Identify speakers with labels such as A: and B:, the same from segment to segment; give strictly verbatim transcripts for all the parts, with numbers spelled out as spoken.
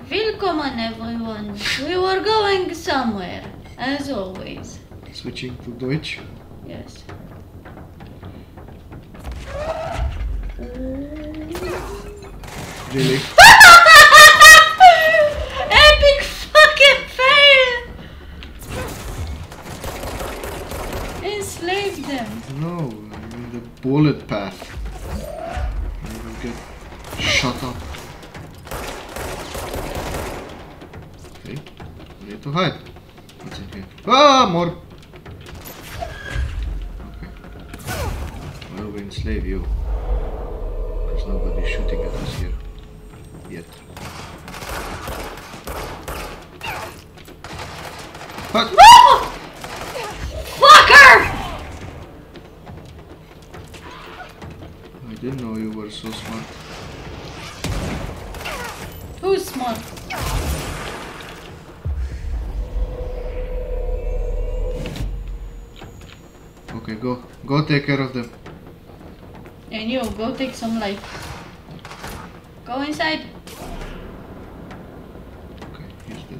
A: Welcome everyone. We were going somewhere, as always.
B: Switching to Deutsch.
A: Yes.
B: Really?
A: Epic fucking fail! Enslave them.
B: No, I'm in the bullet path. I will get shut up. Okay, we need to hide. What's in here? Ah, more! Okay. Well, we enslave you. Because nobody's shooting at us here. Yet. What?
A: No! Fucker!
B: I didn't know you were so smart.
A: Who's smart?
B: Okay, go. Go take care of them.
A: And you, go take some light. Go inside.
B: Okay, he's dead.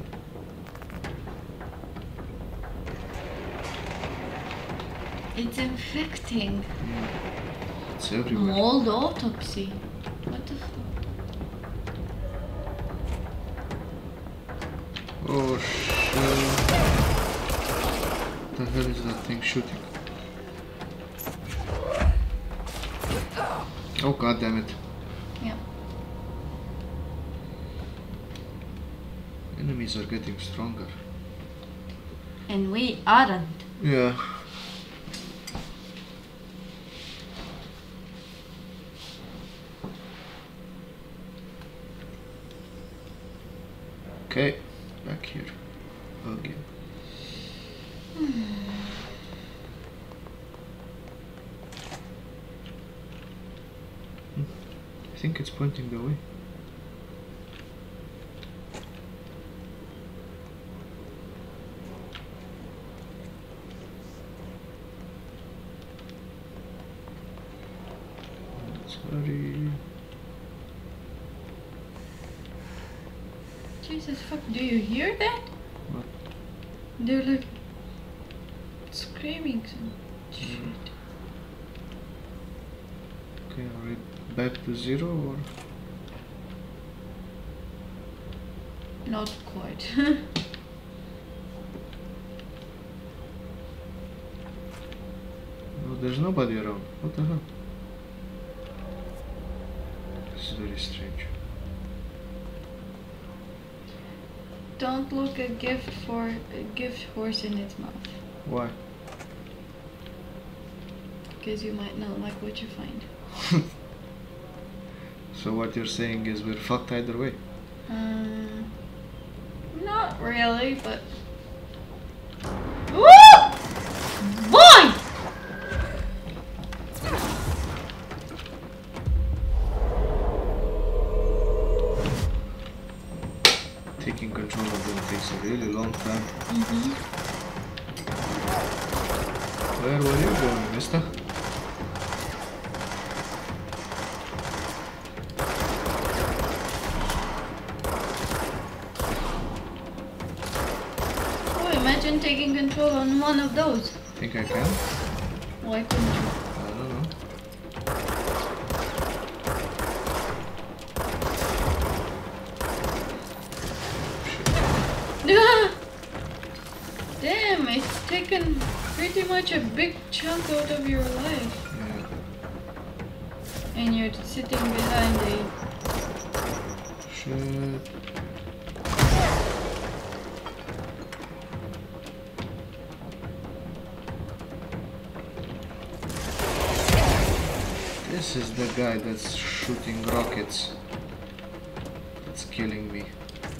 A: It's infecting.
B: Yeah. It's everywhere.
A: Mold autopsy. What the fuck?
B: Oh shit. What the hell is that thing shooting? Oh god damn it.
A: Yeah.
B: Enemies are getting stronger.
A: And we aren't.
B: Yeah. Okay, back here again. I think it's pointing the way. Let's hurry.
A: Jesus fuck, do you hear that?
B: What?
A: They're like screaming some shit.
B: Okay, are we back to zero or?
A: Not quite.
B: No, there's nobody around. What the hell? This is very strange.
A: Don't look a gift for a gift horse in its mouth.
B: Why?
A: Because you might not like what you find.
B: So what you're saying is we're fucked either way.
A: Um, not really, but. Woo! Boy!
B: Taking control of them takes a really long time.
A: Mm-hmm.
B: Where were you going, mister?
A: Oh, imagine taking control on one of those.
B: Think I can?
A: Why couldn't you?
B: I don't know.
A: Damn, it's taken pretty much a big chunk out of your life.
B: Yeah.
A: And you're sitting behind a...
B: Shit. This is the guy that's shooting rockets. That's killing me.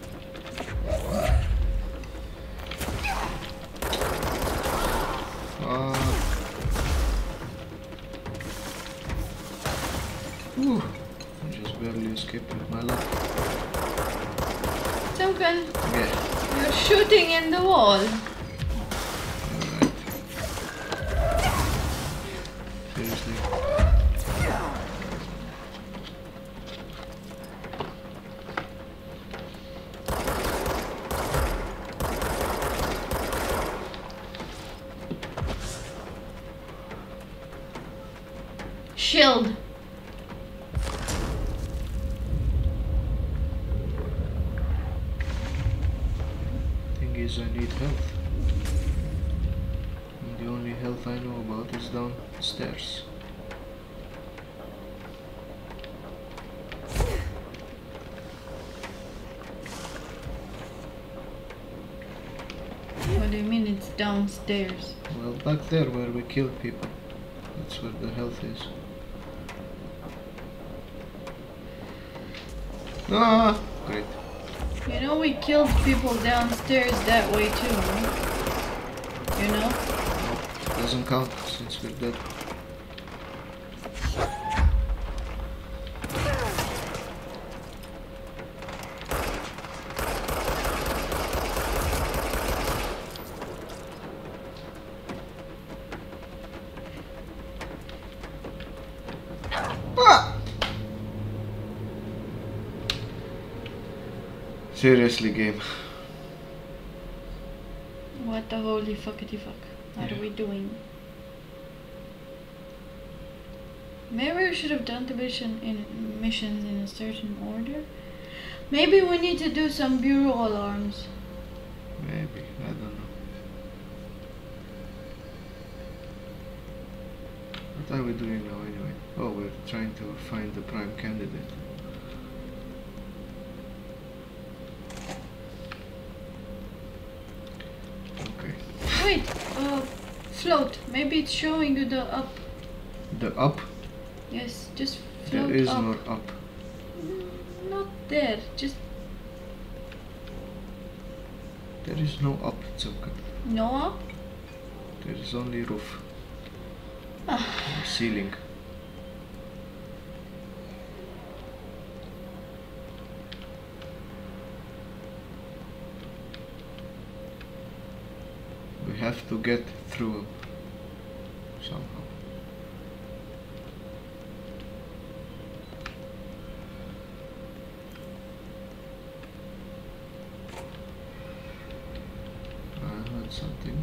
B: Uh, Ooh, I just barely escaped with my life.
A: Chimkin,
B: Yeah.
A: you're shooting in the wall.
B: Alright. Seriously.
A: Shield.
B: Thing is, I need health. And the only health I know about is downstairs.
A: What do you mean it's downstairs?
B: Well, back there where we kill people. That's where the health is. Ah, great.
A: You know we killed people downstairs that way too, right? You know?
B: No, doesn't count since we're dead. Seriously, game.
A: What the holy fuckity fuck are
B: Yeah.
A: we doing? Maybe we should have done the mission in missions in a certain order. Maybe we need to do some bureau alarms.
B: Maybe, I don't know. What are we doing now anyway? Oh, we're trying to find the prime candidate. Okay.
A: Wait, uh, float. Maybe it's showing you the up.
B: The up?
A: Yes, just float
B: There is
A: up.
B: no up.
A: Mm, Not there, just
B: There is no up, Chimkin.
A: no up.
B: There is only roof.
A: Ah.
B: Or ceiling. We have to get through somehow. I heard something.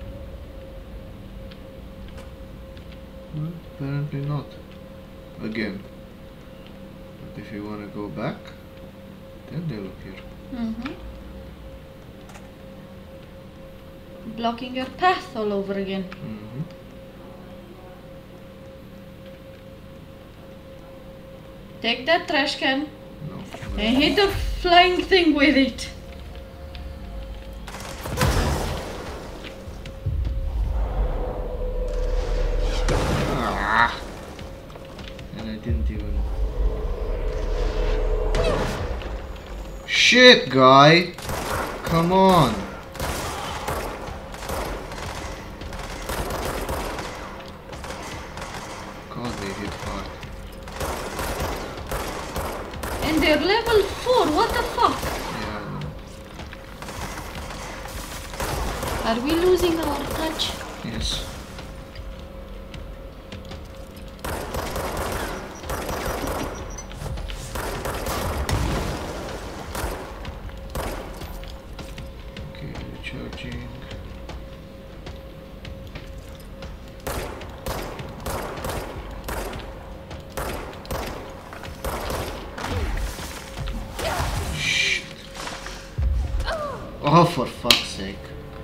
B: Well, apparently not. Again. But if you want to go back, then they'll appear.
A: Mm-hmm. Blocking your path all over again.
B: Mm-hmm.
A: Take that trash can
B: No.
A: and hit the flying thing with it.
B: Ah. And I didn't even. Shit, guy! Come on! God, they hit hard.
A: And they're level four, what the fuck?
B: Yeah, I know.
A: Are we losing our touch?
B: Yes. Okay, recharging. Shit. Oh, for fuck's sake.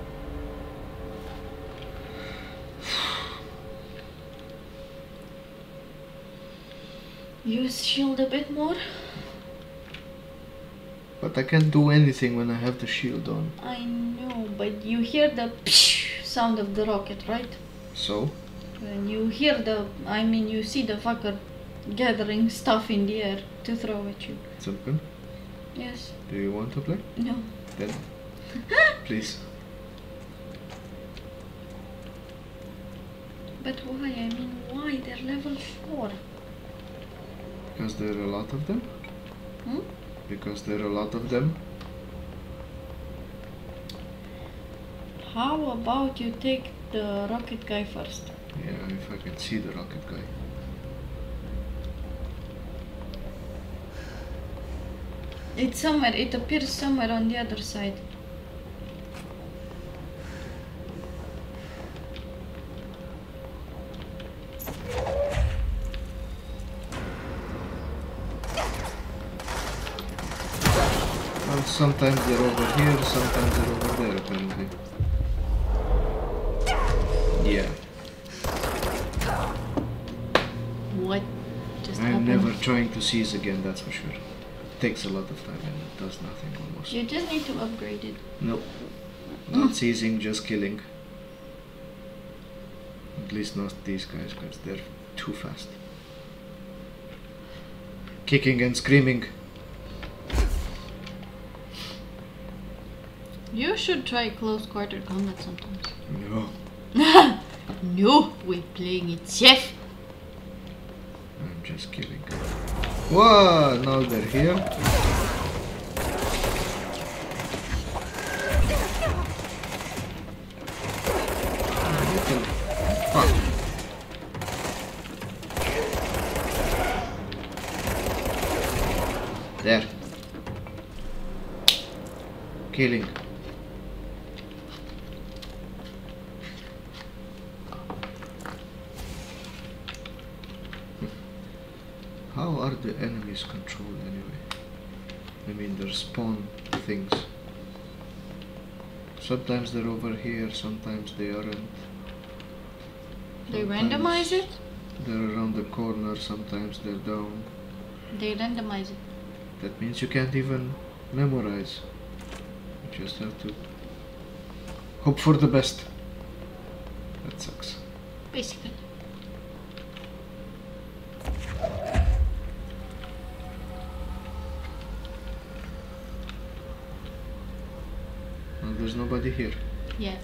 A: Use shield a bit more.
B: But I can't do anything when I have the shield on.
A: I know, but you hear the psh sound of the rocket, right?
B: So?
A: When you hear the, I mean, you see the fucker gathering stuff in the air to throw at you.
B: Chimkin,
A: Yes.
B: do you want to play?
A: No.
B: Then, please.
A: But why? I mean, why? They're level four.
B: Because there are a lot of them?
A: Hmm?
B: Because there are a lot of them?
A: How about you take the rocket guy first?
B: Yeah, if I can see the rocket guy.
A: It's somewhere, it appears somewhere on the other side.
B: Well, sometimes they're over here, sometimes they're over there, apparently. Yeah.
A: What just
B: I'm
A: happened?
B: never trying to seize again, that's for sure. It takes a lot of time and it does nothing almost.
A: You just need to upgrade it.
B: Nope. Not seizing, just killing. At least not these guys, because they're too fast. Kicking and screaming.
A: You should try close quarter combat sometimes.
B: No.
A: No, we're playing it safe.
B: I'm just killing. Whoa, now they're here. Little fuck. There. Killing. How are the enemies controlled anyway? I mean, their spawn things. Sometimes they're over here, sometimes they aren't.
A: They
B: Sometimes
A: randomize it?
B: They're around the corner, sometimes they're down.
A: They randomize it.
B: That means you can't even memorize. You just have to hope for the best. That sucks.
A: Basically.
B: Well, there's nobody here.
A: Yet.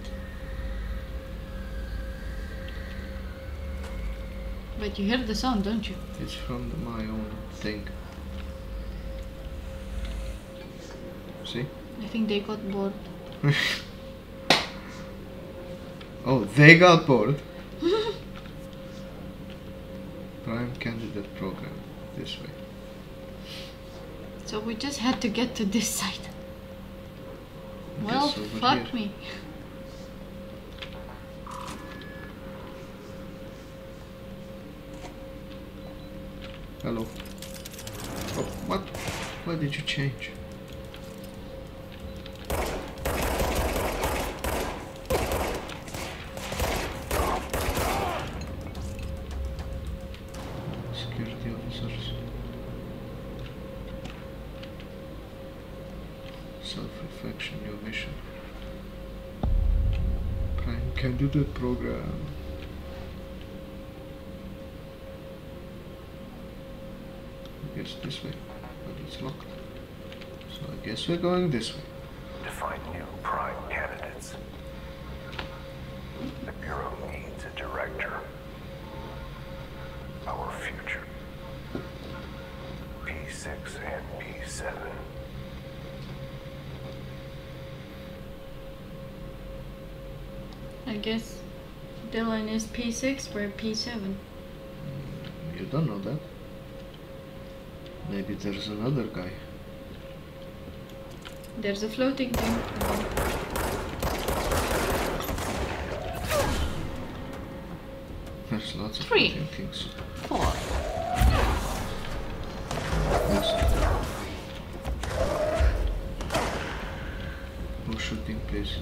A: But you hear the sound, don't you?
B: It's from the, my own thing. See?
A: I think they got bored.
B: Oh, they got bored. Prime candidate program. This way.
A: So we just had to get to this side.
B: I
A: Well,
B: guess over
A: fuck
B: here.
A: me.
B: Hello. Oh, what? Why did you change? Security officers. Self-reflection, your mission. Prime candidate program. I guess this way, but it's locked. So I guess we're going this way.
C: To find new prime candidates, the Bureau needs a director. Our future. P six and P seven.
A: I guess Dylan is P six, we're P seven.
B: You don't know that. Maybe there's another guy.
A: There's a floating thing.
B: There's lots of
A: Three.
B: floating things.
A: Four.
B: Yes. No shooting, please.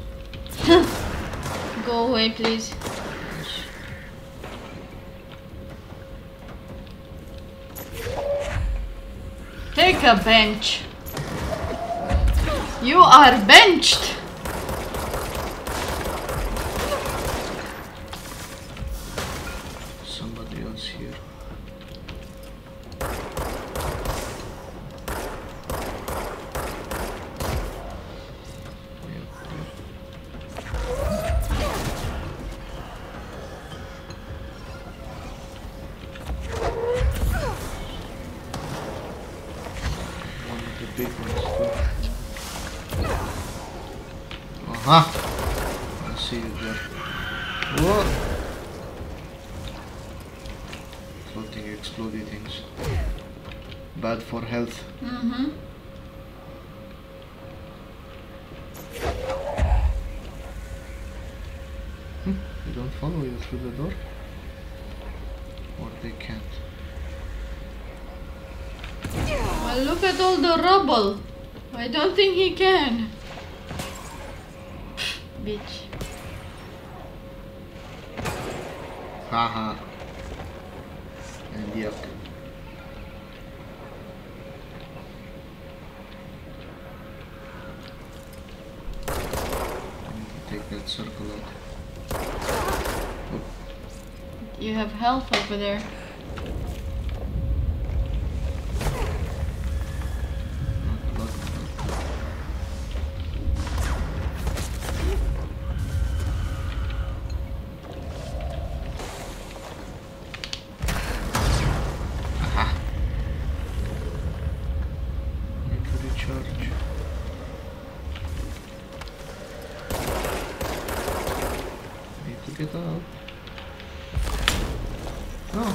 A: Go away, please.
B: Yes.
A: Take a bench. You are benched.
B: Somebody else here. Yeah, one of the big ones too. Aha! I see you there. Whoa! Floating exploding things. Bad for health.
A: Mm-hmm.
B: Hmm, they don't follow you through the door? Or they can't.
A: Well, look at all the rubble. I don't think he can. Bitch.
B: Haha. And yuck. I need to take that circle out. Oh.
A: You have health over there.
B: Get out. No.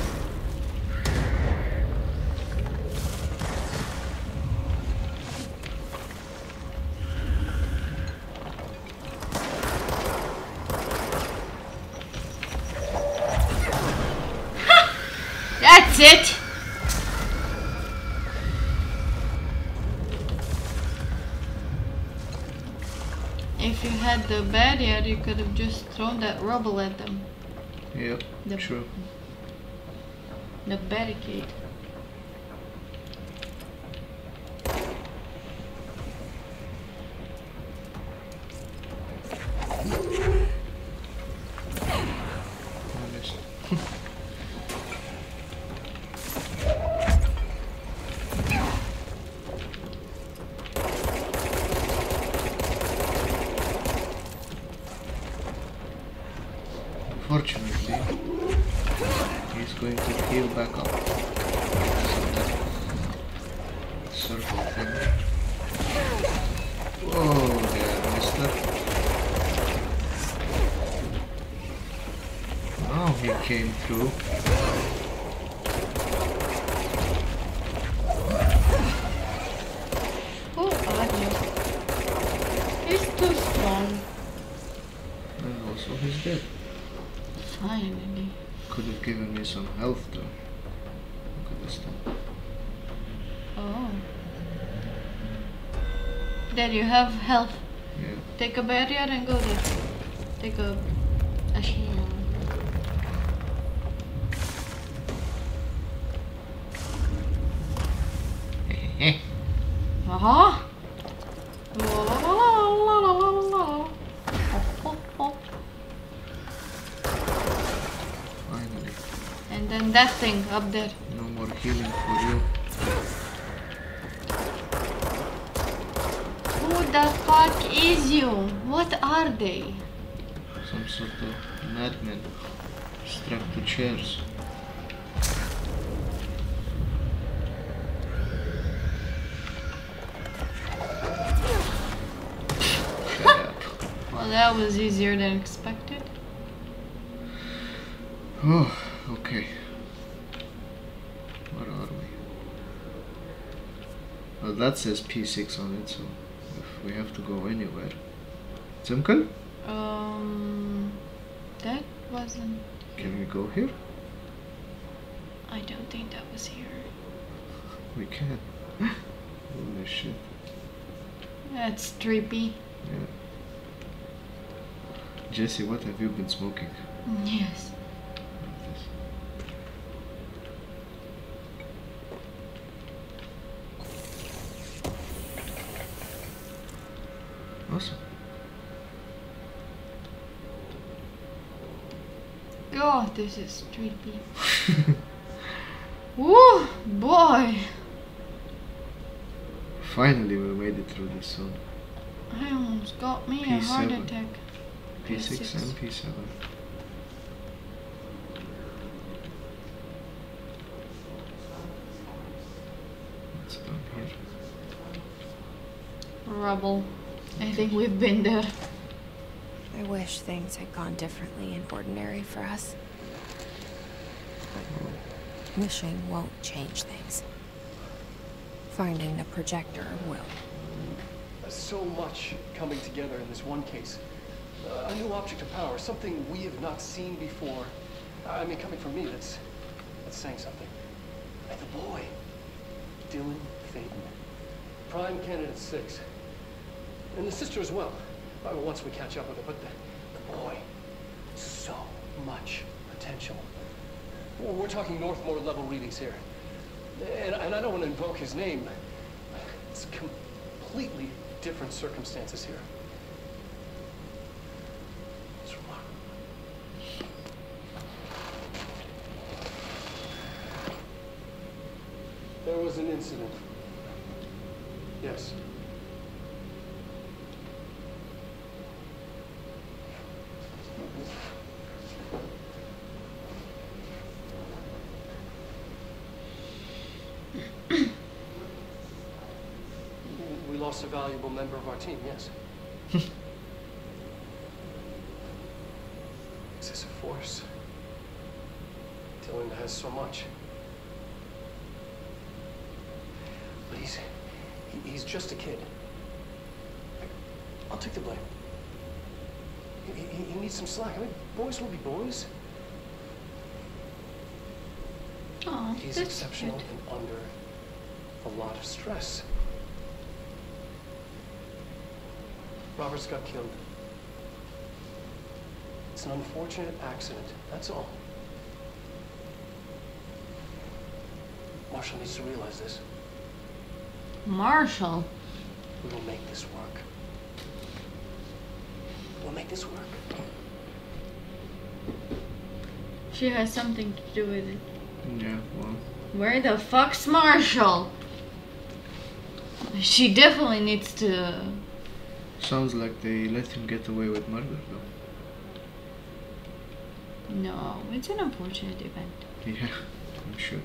A: That's it. If you had the barrier, you could have just thrown that rubble at them.
B: Yep,
A: the,
B: true.
A: The barricade.
B: Fortunately, he's going to heal back up. So that circle thing. Whoa there, mister. Now he came through.
A: Oh, Agnew. He's too strong.
B: And also he's dead.
A: Finally.
B: Could have given me some health though. Look at this thing.
A: Oh. There you have health.
B: Yeah.
A: Take a barrier and go there. Take a, a shield. Uh-huh. La la la la la la la. Oh, oh, oh.
B: Finally.
A: And then that thing up there.
B: No more healing for you.
A: Who the fuck is you? What are they?
B: Some sort of madmen strapped to chairs.
A: Well, that was easier than expected.
B: Oh, okay. Where are we? Well, that says P six on it, so if we have to go anywhere. Chimkin?
A: Um, that wasn't.
B: Can we go here?
A: I don't think that was here.
B: We can. Holy shit.
A: That's trippy.
B: Yeah. Jesse, what have you been smoking?
A: Yes.
B: Awesome.
A: God, this is trippy. Woo, boy.
B: Finally, we made it through this zone.
A: I almost got me a heart
B: P seven.
A: attack.
B: P six and P seven. What's down here?
A: Rubble. I think we've been there.
D: I wish things had gone differently in ordinary for us. But wishing won't change things. Finding the projector will.
E: So much coming together in this one case. Uh, a new object of power, something we have not seen before. I mean, coming from me, that's, that's saying something. And the boy, Dylan Faden. Prime Candidate six. And the sister as well. Uh, once we catch up with her. But the, the boy, so much potential. Well, we're talking Northmore level readings here. And, and I don't want to invoke his name. It's completely different circumstances here. It's remarkable. There was an incident. Yes. We lost a valuable member of our team, yes. Excessive force. Dylan has so much. But he's... he- he's just a kid. I'll take the blame. He, he, he needs some slack. I mean, boys will be boys.
A: Oh,
E: He's
A: that's
E: exceptional
A: cute.
E: and under a lot of stress. Robert's got killed. It's an unfortunate accident, that's all. Marshall needs to realize this.
A: Marshall.
E: We will make this work. We'll make this work.
A: She has something to do with it.
B: Yeah, well,
A: Where the fuck's Marshall? She definitely needs to.
B: sounds like they let him get away with murder though.
A: No, it's an unfortunate event.
B: Yeah, I'm sure.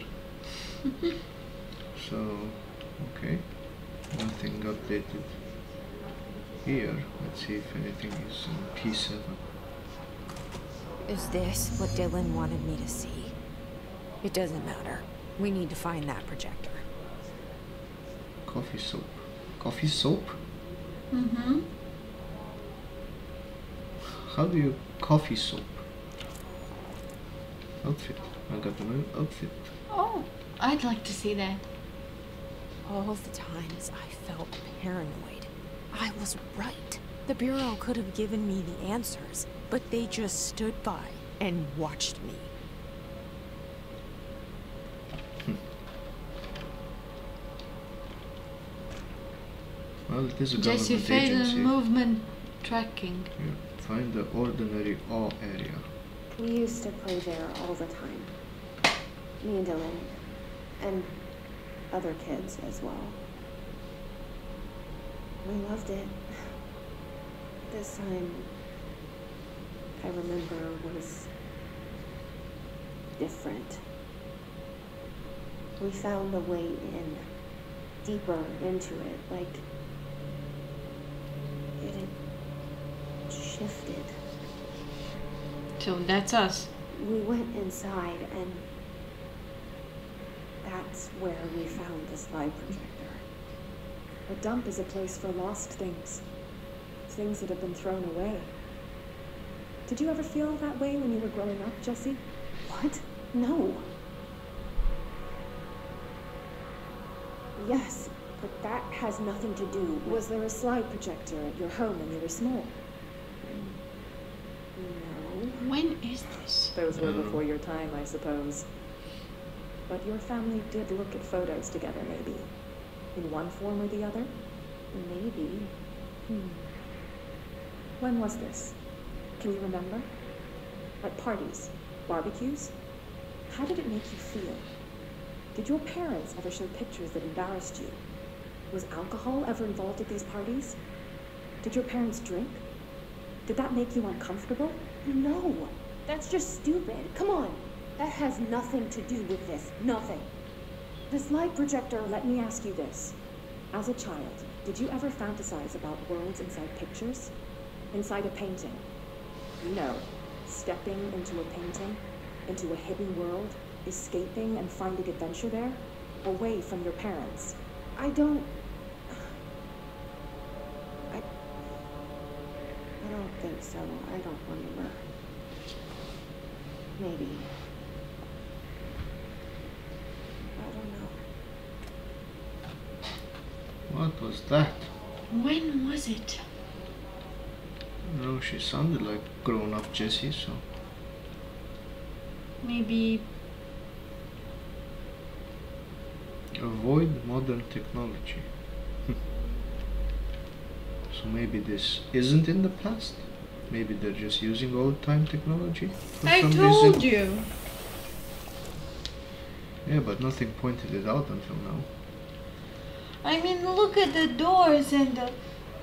B: So, okay. Nothing updated here. Let's see if anything is in P seven.
D: Is this what Dylan wanted me to see? It doesn't matter. We need to find that projector.
B: Coffee soap. Coffee soap?
A: Mm-hmm.
B: How do you coffee soap? Outfit. I got a new outfit.
A: Oh, I'd like to see that.
D: All the times I felt paranoid, I was right. The Bureau could have given me the answers, but they just stood by and watched me.
B: Well, it is a
A: Jesse
B: government agency.
A: Faden movement tracking.
B: Yeah. Find the ordinary awe area.
F: We used to play there all the time. Me and Dylan. And other kids as well. We loved it. This time, I remember, was different. We found a way in, deeper into it, like it had shifted.
A: So that's us.
F: We went inside, and that's where we found the slide projector.
G: A dump is a place for lost things. Things that have been thrown away. Did you ever feel that way when you were growing up, Jesse?
F: What? No. Yes, but that has nothing to do with...
G: Was there a slide projector at your home when you were small?
F: No.
A: When is this?
G: Those were
B: No.
G: before your time, I suppose. But your family did look at photos together, maybe. In one form or the other?
F: Maybe.
G: Hmm. When was this? Can you remember? At parties? Barbecues? How did it make you feel? Did your parents ever show pictures that embarrassed you? Was alcohol ever involved at these parties? Did your parents drink? Did that make you uncomfortable?
F: No. That's just stupid. Come on. That has nothing to do with this. Nothing.
G: The slide projector, let me ask you this. As a child, did you ever fantasize about worlds inside pictures? Inside a painting? No. Stepping into a painting? Into a hidden world? Escaping and finding adventure there? Away from your parents?
F: I don't... I... I don't think so. I don't remember. Maybe. I don't know.
B: What was that?
A: When was it?
B: No, she sounded like grown-up Jessie, so...
A: Maybe...
B: Avoid modern technology. So maybe this isn't in the past? Maybe they're just using old-time technology for
A: I
B: some
A: told
B: reason?
A: you!
B: Yeah, but nothing pointed it out until now.
A: I mean, look at the doors and the...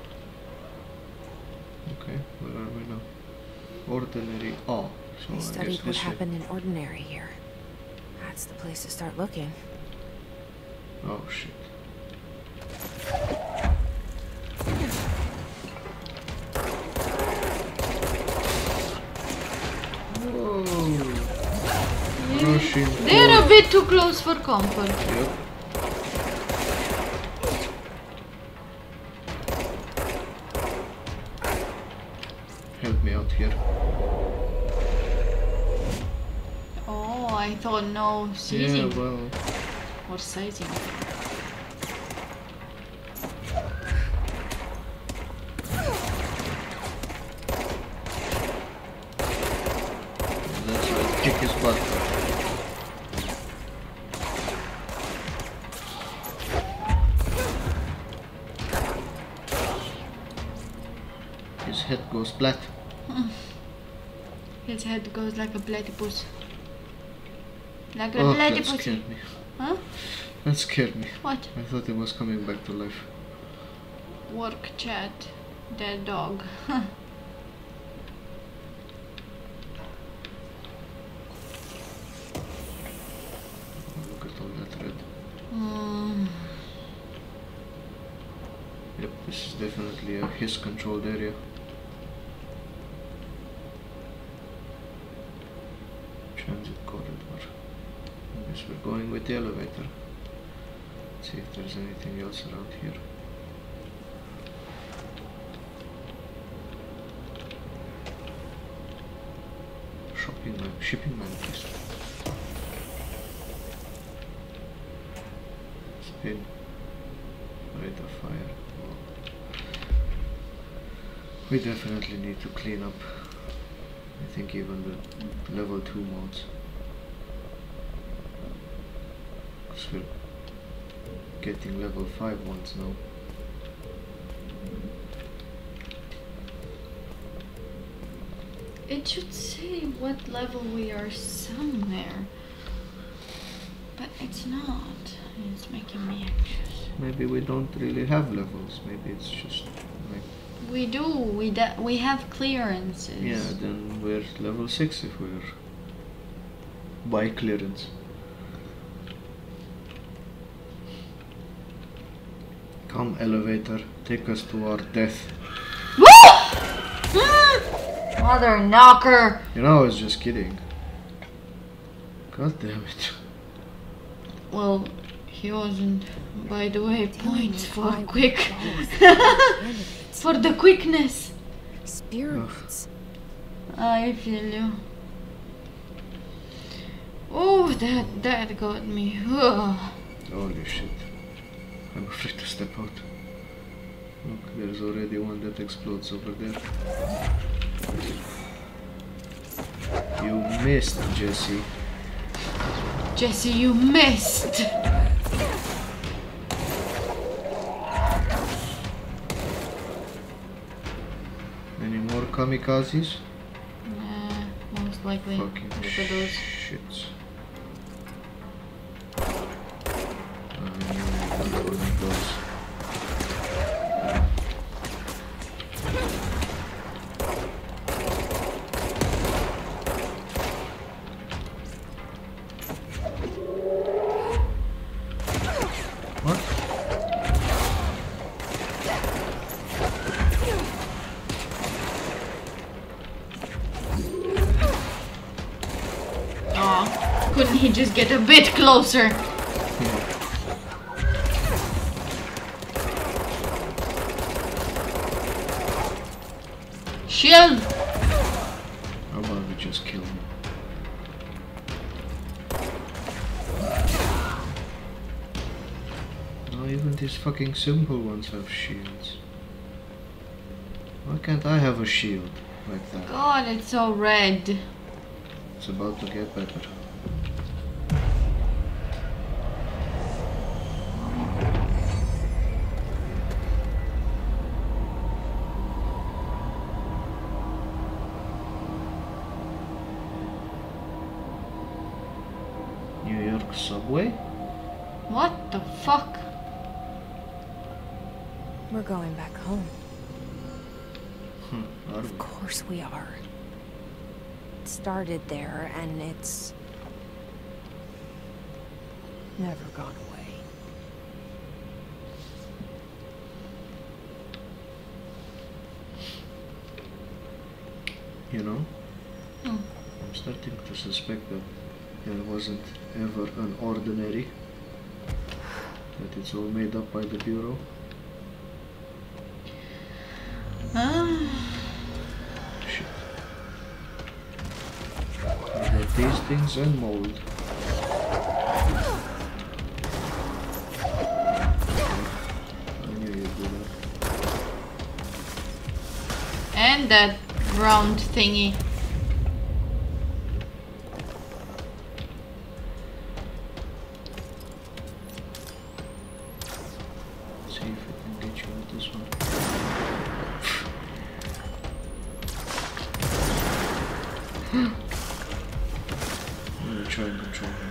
B: Okay, where are we now? Ordinary awe. So
D: I
B: I
D: studied
B: guess
D: what
B: this way.
D: happened in Ordinary here. That's the place to start looking.
B: Oh shit. Whoa. Rushing
A: They're a
B: forward.
A: bit too close for comfort.
B: Yep. Help me out here.
A: Oh, I thought no
B: Yeah,
A: seizing
B: well,
A: or sizing.
B: that's right. Kick his butt. His head goes flat.
A: His head goes like a platypus. Like a
B: Oh, that
A: platypus.
B: scared me.
A: Huh?
B: That scared me.
A: What?
B: I thought it was coming back to life.
A: Work chat. Dead dog.
B: Look at all that red.
A: Mm.
B: Yep, this is definitely a his controlled area. Transit corridor. I guess we're going with the elevator. Let's see if there's anything else around here. Shopping man, shipping manifest. Spin. Rate of fire. Well, we definitely need to clean up. I think even the level two mods. Because we're getting level five ones now.
A: It should say what level we are somewhere. But it's not. It's making me anxious.
B: Maybe we don't really have levels. Maybe it's just like...
A: We do. We da we have clearances.
B: Yeah, then we're level six if we're by clearance. Come, elevator, take us to our death.
A: Mother knocker!
B: You know, I was just kidding. God damn it.
A: Well, he wasn't. By the way, points for
D: why we
A: quick.
D: chose candidates.
A: For the quickness.
D: Experience.
A: I feel you. Oh, that that got me. Ugh.
B: Holy shit. I'm afraid to step out. Look, there's already one that explodes over there. You missed, Jesse.
A: Jesse, you missed.
B: Any more kamikazes?
A: Nah, most likely.
B: Fucking
A: Look at those.
B: shits. I knew it was one of those. What?
A: Aw, couldn't he just get a bit closer?
B: Yeah.
A: Shield!
B: How about we just kill him? No, you Even these fucking simple ones have shields. Why can't I have a shield like that?
A: God, it's so red.
B: It's about to get better. New York subway?
A: What the fuck?
D: We're going back home.
B: Hmm, are we?
D: Of course we are. It started there, and it's never gone away.
B: You know,
A: Hmm.
B: I'm starting to suspect that there wasn't ever an ordinary. That it's all made up by the Bureau.
A: Ah.
B: Shit. We got these things and mold. I knew you'd do that.
A: And that round thingy.
B: See if I can get you with this one. I'm gonna try and control him.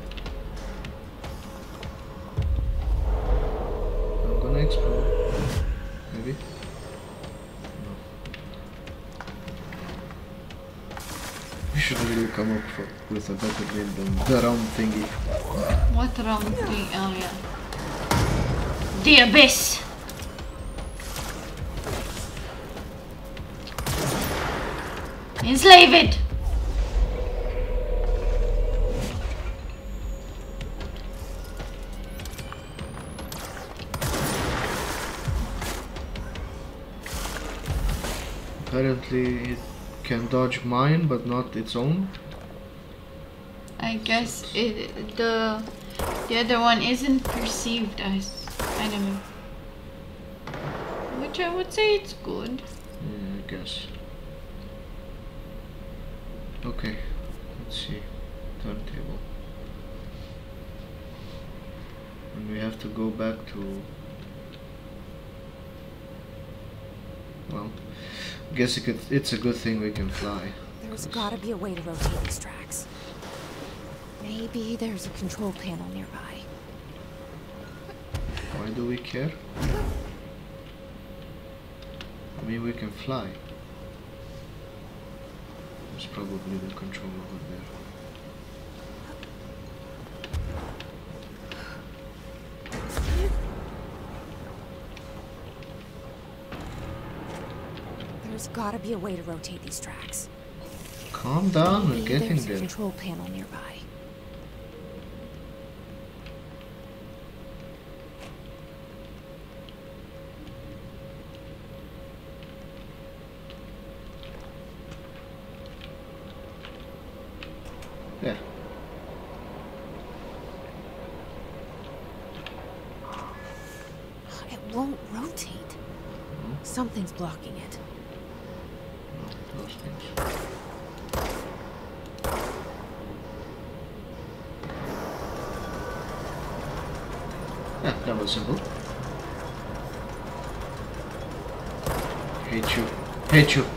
B: I'm gonna explode. Maybe? No. We should really come up for, with a better name than the round thingy.
A: What round thing? Oh yeah. The abyss. Enslave it.
B: Apparently it can dodge mine, but not its own.
A: I guess it, the the other one isn't perceived as enemy, which I would say it's good.
B: Yeah, I guess. Okay, let's see. Turntable. And we have to go back to... Well, I guess it could, it's a good thing we can fly.
D: There's
B: 'cause
D: gotta be a way to rotate these tracks. Maybe there's a control panel nearby.
B: Why do we care? I mean, we can fly. There's probably the control over there.
D: There's gotta be a way to rotate these tracks.
B: Calm down, we're
D: Maybe
B: getting
D: there's a
B: there.
D: control panel nearby.
B: Yeah.
D: It won't rotate. Something's blocking it.
B: No, those things. Yeah, that was simple. Hate you. Hate you.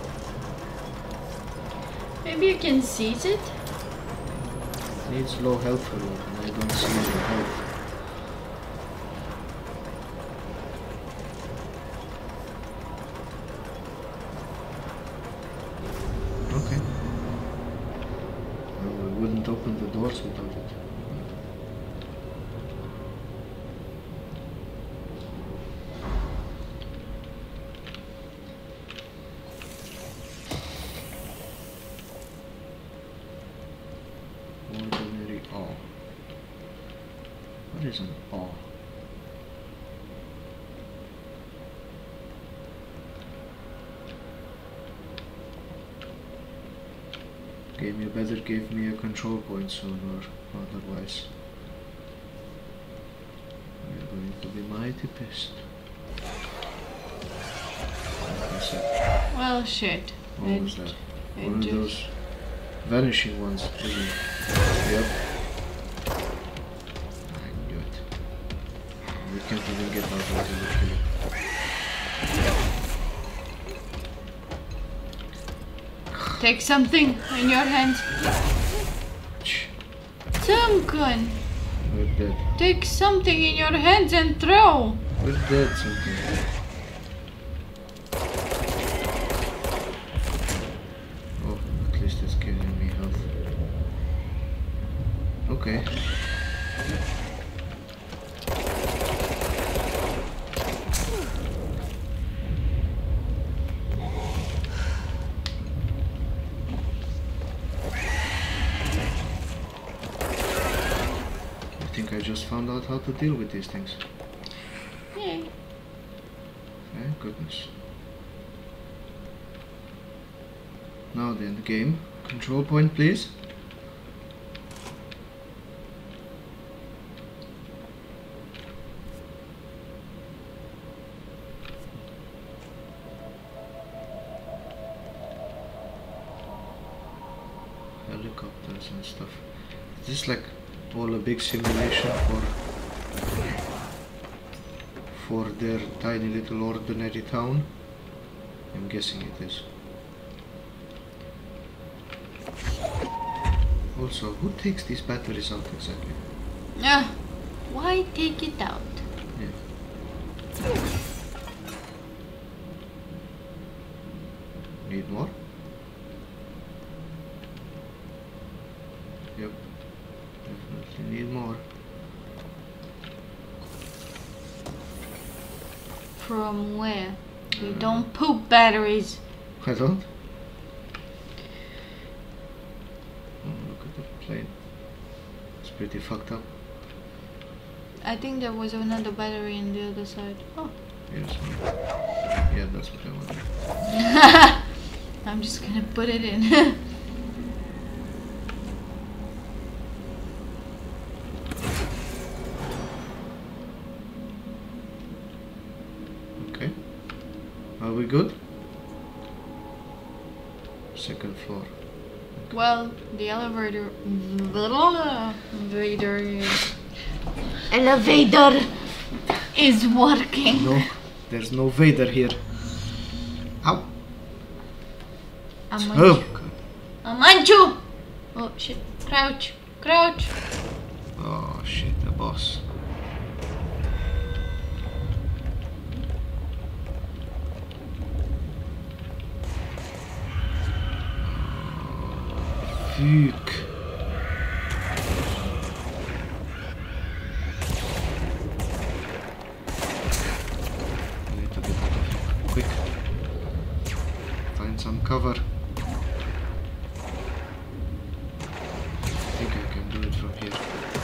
A: Maybe you can seize it.
B: Needs low health for you, and I don't see any health. Okay. Well, we wouldn't open the doors without it. Ordinary awe. What is an awe? Game, you better give me a control point soon, or otherwise we're going to mighty pissed.
A: Well, shit.
B: What was that?
A: It
B: One of
A: just-
B: those vanishing ones, isn't it? Yep. I knew it. We can't even get out until we kill it.
A: Take something in your hands. Chimkin,
B: We're dead.
A: take something in your hands and throw.
B: We're dead, something. Oh, at least it's giving me health. Okay. I think I just found out how to deal with these things.
A: Yay.
B: Thank goodness. Now then, the game. Control point, please. Helicopters and stuff. Is this like all a big simulation for for their tiny little ordinary town? I'm guessing it is. Also, who takes these batteries out exactly?
A: Ah, why take it out?
B: Yeah. Need more? Yep. Definitely need more.
A: From where? We don't poop batteries.
B: I don't? Oh, look at the plane. It's pretty fucked up.
A: I think there was another battery in the other side. Oh.
B: Here's one. Yeah, that's what I wanted.
A: I'm just gonna put it in.
B: Okay. Are we good? Second floor.
A: Well, the elevator. Elevator is. Elevator is working.
B: No, there's no Vader here. Ow!
A: I'm
B: Oh!
A: I'm on you! Oh shit. Crouch. Crouch.
B: Oh shit, the boss. Fuck. I need to get out of here. Quick. Find some cover. I think I can do it from here.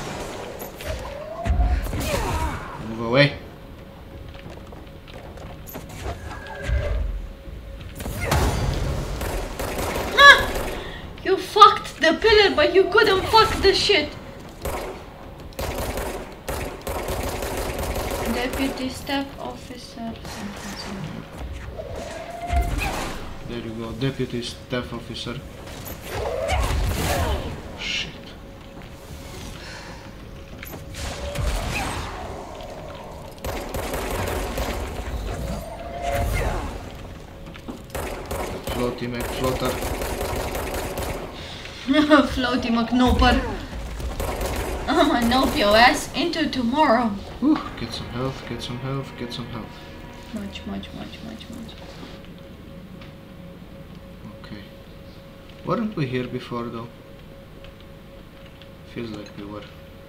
B: Move away.
A: You fucked the pillar, but you couldn't fuck the shit. Deputy staff officer.
B: There you go, deputy staff officer. Shit. Floaty McFloater.
A: Floaty McNoper. I'm gonna nope your ass into tomorrow.
B: Whew, get some health, get some health, get some health.
A: Much, much, much, much, much.
B: Okay. Weren't we here before though? Feels like we were.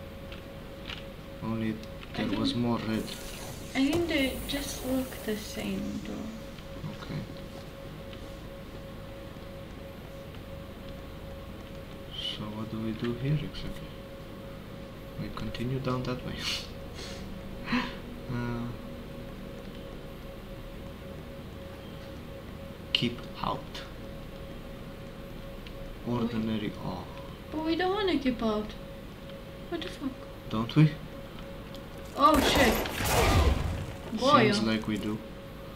B: Only there
A: think-
B: was more red.
A: I think they just look the same though.
B: Okay. So what do we do here exactly? We continue down that way. uh, keep out. Ordinary awe.
A: But we don't wanna keep out. What the fuck?
B: Don't we?
A: Oh shit. Boy,
B: Seems like we do.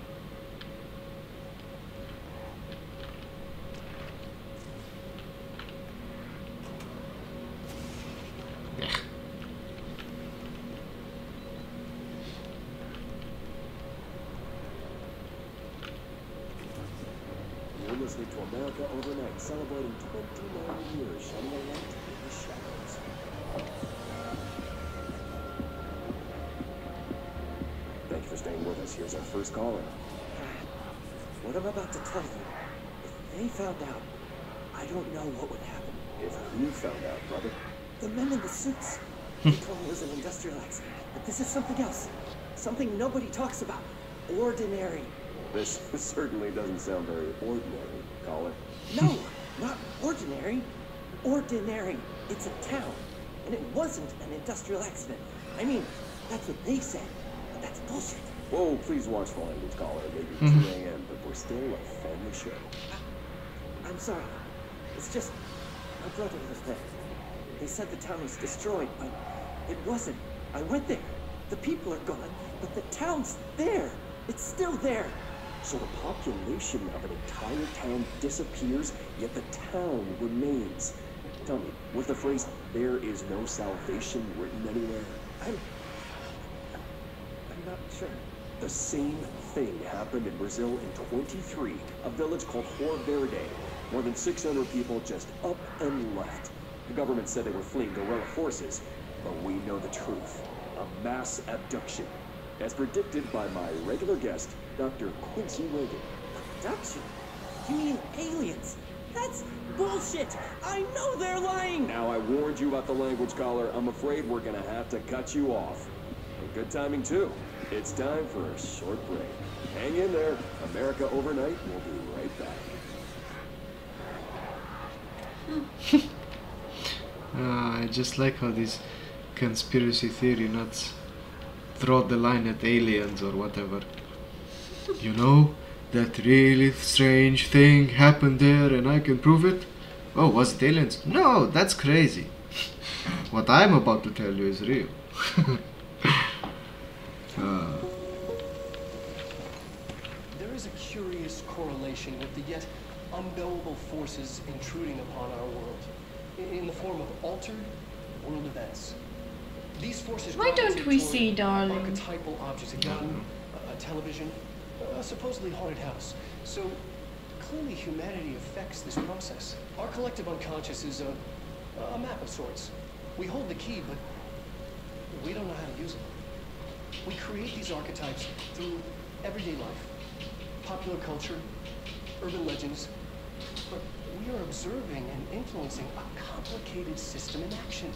H: You're listening to America Overnight, celebrating twenty-nine years, shining a light in the shadows. Thank you for staying with us. Here's our first caller.
I: What I'm about to tell you, if they found out, I don't know what would happen.
H: If you found out, brother.
I: The men in the suits. They told me it was an industrial accident, but this is something else. Something nobody talks about. Ordinary.
H: This certainly doesn't sound very ordinary, caller.
I: No, not ordinary. Ordinary. It's a town. And it wasn't an industrial accident. I mean, that's what they said. But that's bullshit.
H: Whoa, please watch the language, caller. Maybe two A M, but we're still a family show.
I: I, I'm sorry. It's just, my brother was there. They said the town was destroyed, but it wasn't. I went there. The people are gone, but the town's there. It's still there.
H: So the population of an entire town disappears, yet the town remains. Tell me, was the phrase, "there is no salvation," written anywhere?
I: I'm... I'm not sure.
H: The same thing happened in Brazil in twenty-three, a village called Rio Verde. More than six hundred people just up and left. The government said they were fleeing guerrilla forces, but we know the truth. A mass abduction, as predicted by my regular guest, Doctor Quincy Reagan.
I: Abduction? You mean aliens? That's bullshit! I know they're lying!
H: Now I warned you about the language, caller. I'm afraid we're gonna have to cut you off. And good timing, too. It's time for a short break. Hang in there. America Overnight will be right back.
B: uh, I just like how these conspiracy theory nuts throw the line at aliens or whatever. You know, that really strange thing happened there and I can prove it? Oh, was it aliens? No, that's crazy. What I'm about to tell you is real. uh.
E: There is a curious correlation with the yet unknowable forces intruding upon our world, in the form of altered world events. These forces
A: Why don't we see, darling?
E: Archetypal objects, a gun, a, a television, a supposedly haunted house. So clearly humanity affects this process. Our collective unconscious is a, a map of sorts. We hold the key, but we don't know how to use it. We create these archetypes through everyday life, popular culture, urban legends, but we are observing and influencing a complicated system in action.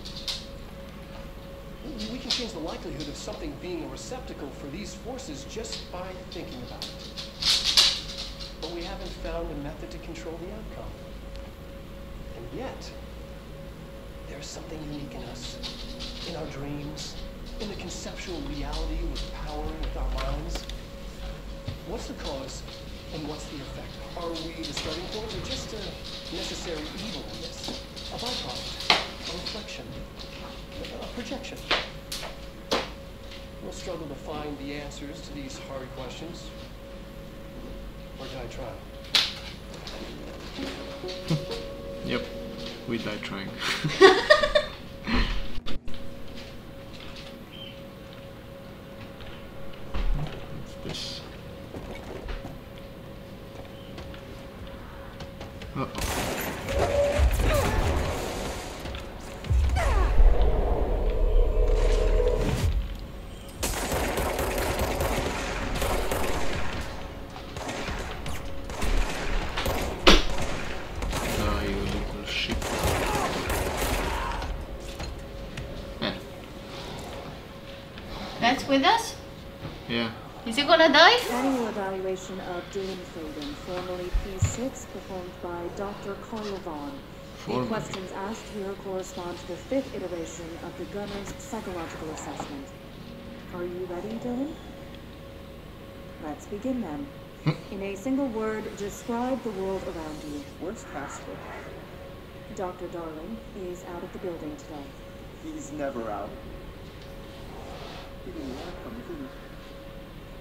E: We can change the likelihood of something being a receptacle for these forces just by thinking about it. But we haven't found a method to control the outcome. And yet, there's something unique in us, in our dreams, in the conceptual reality with power with our minds. What's the cause and what's the effect? Are we the starting point or just a necessary evil in this? A byproduct, a reflection, a projection? We'll struggle to find the answers to these hard questions. Or did I try?
B: Yep, we died trying. What's this? Uh-oh.
A: That's with us?
B: Yeah.
A: Is he gonna die?
G: Annual evaluation of Jesse Faden, formerly P six, performed by Doctor Carl Vaughn. The questions asked here correspond to the fifth iteration of the gunner's psychological assessment. Are you ready, Dylan? Let's begin then. In a single word, describe the world around you.
I: Where's Casper?
G: Doctor Darling is out of the building today.
I: He's never out. He didn't want to come, did he?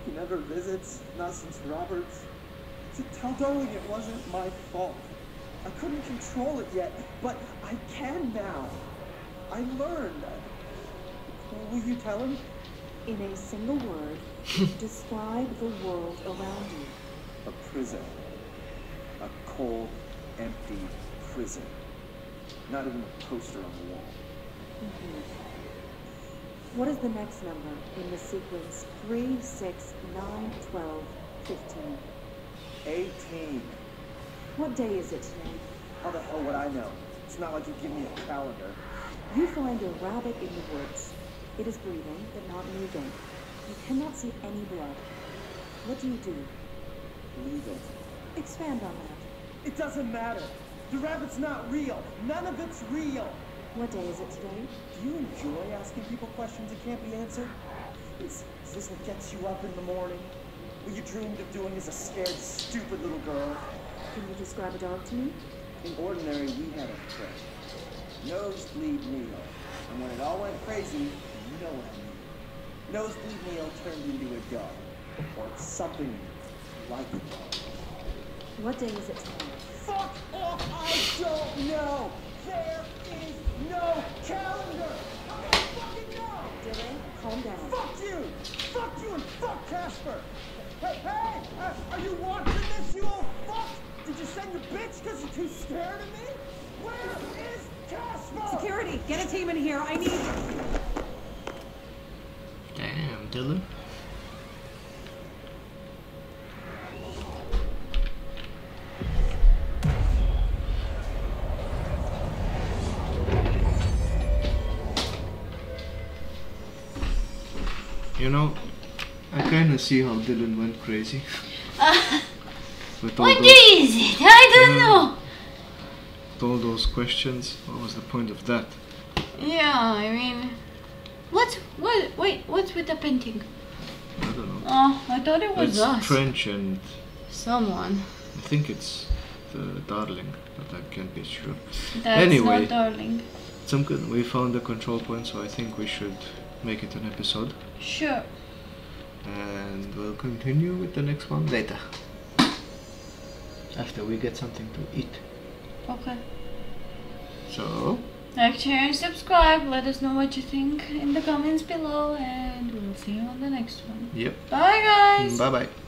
I: He never visits, not since Robert's. See, tell Darling it wasn't my fault. I couldn't control it yet, but I can now. I learned. Will you tell him?
G: In a single word, describe the world around you.
I: A prison. A cold, empty prison. Not even a poster on the wall.
G: Mm-hmm. What is the next number in the sequence three, six, nine, twelve, fifteen?
I: eighteen.
G: What day is it today?
I: How the hell would I know? It's not like you give me a calendar.
G: You find a rabbit in the woods. It is breathing, but not moving. You cannot see any blood. What do you do?
I: Leave it.
G: Expand on that.
I: It doesn't matter. The rabbit's not real. None of it's real.
G: What day is it today?
I: Do you enjoy asking people questions that can't be answered? Is, is this what gets you up in the morning? What you dreamed of doing as a scared, stupid little girl?
G: Can you describe a dog to me?
I: In ordinary, we had a pet. Nosebleed Neil. And when it all went crazy, you know what I mean. Nosebleed Neil turned into a dog. Or something like a dog.
G: What day is it today?
I: Fuck off! I don't know! There is no calendar! How do I fucking know?
G: Dylan, calm down.
I: Fuck you! Fuck you and fuck Casper! Hey, hey! Uh, are you watching this, you old fuck? Did you send your bitch because you're too scared of me? Where is Casper?
G: Security, get a team in here. I need...
B: Damn, Dylan. You know, I kinda see how Dylan went crazy.
A: Uh,
B: With all
A: what
B: those,
A: day is it? I don't
B: yeah,
A: know.
B: with all those questions, what was the point of that?
A: Yeah, I mean, what's what? Wait, what's with the painting?
B: I don't know.
A: Oh, I thought it was
B: It's
A: us.
B: Trench and
A: Someone.
B: I think it's the Darling, but I can't be sure.
A: That's
B: Anyway.
A: not Darling.
B: Chimkin, we found the control point, so I think we should make it an episode.
A: Sure.
B: And we'll continue with the next one later. After we get something to eat.
A: Okay.
B: So,
A: Like, share, and subscribe. Let us know what you think in the comments below, and we'll see you on the next one.
B: yep.
A: Bye, guys.
B: Bye bye.